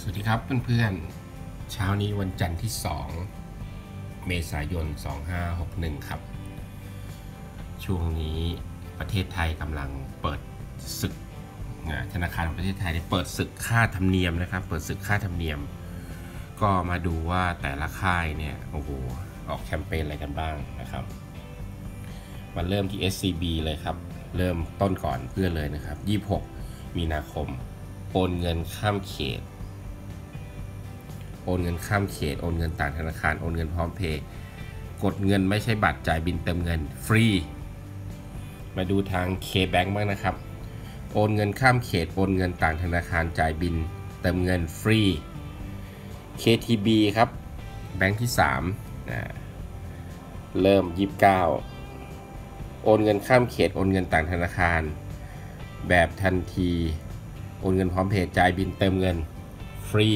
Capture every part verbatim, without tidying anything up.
สวัสดีครับเพื่อนๆเช้านี้วันจันทร์ที่สองเมษายนสองพันห้าร้อยหกสิบเอ็ดครับช่วงนี้ประเทศไทยกำลังเปิดศึกธนาคารของประเทศไทยได้เปิดศึกค่าธรรมเนียมนะครับเปิดศึกค่าธรรมเนียมก็มาดูว่าแต่ละค่ายเนี่ยโอ้โหออกแคมเปญอะไรกันบ้างนะครับมาเริ่มที่ เอส ซี บี เลยครับเริ่มต้นก่อนเพื่อนเลยนะครับยี่สิบหกมีนาคมโอนเงินข้ามเขตโอนเงินข้ามเขตโอนเงินต่างธนาคารโอนเงินพร้อมเพย์กดเงินไม่ใช่บัตรจ่ายบินเติมเงินฟรีมาดูทาง K-Bank บ้างนะครับโอนเงินข้ามเขตโอนเงินต่างธนาคารจ่ายบินเติมเงินฟรี เค ที บี ครับแบงค์ที่สามนะเริ่มยี่สิบเก้าโอนเงินข้ามเขตโอนเงินต่างธนาคารแบบทันทีโอนเงินพร้อมเพย์จ่ายบินเติมเงินฟรี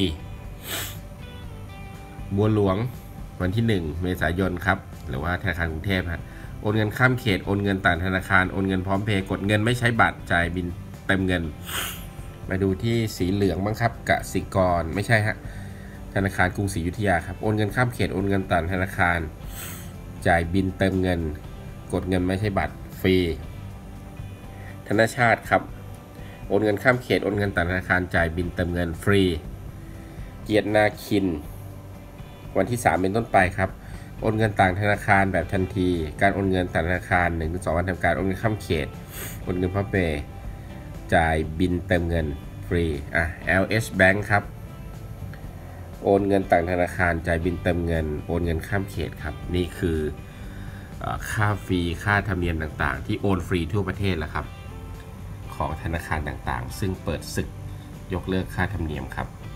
บัวหลวงวันที่หนึ่งเมษายนครับหรือว่าธนาคารกรุงเทพฮะโอนเงินข้ามเขตโอนเงินต่างธนาคารโอนเงินพร้อมเพย์กดเงินไม่ใช้บัตรจ่ายบินเติมเงินมาดูที่สีเหลืองบ้างครับกสิกรไม่ใช่ฮะธนาคารกรุงศรีอยุธยาครับโอนเงินข้ามเขตโอนเงินต่างธนาคารจ่ายบินเติมเงินกดเงินไม่ใช่บัตรฟรีธนาชาติครับโอนเงินข้ามเขตโอนเงินต่างธนาคารจ่ายบินเติมเงินฟรีเกียรตินาคินวันที่สามเป็นต้นไปครับโอนเงินต่างธนาคารแบบทันทีการโอนเงินต่างธนาคาร หนึ่งถึงสอง วันทำการโอนเงินข้ามเขตโอนเงินพร้อมเพย์จ่ายบินเติมเงินฟรีอ่ะ แอล เอช Bank ครับโอนเงินต่างธนาคารจ่ายบินเติมเงินโอนเงินข้ามเขตครับนี่คือค่าฟรีค่าธรรมเนียมต่างๆที่โอนฟรีทั่วประเทศแล้วครับของธนาคารต่างๆซึ่งเปิดศึกยกเลิกค่าธรรมเนียมครับ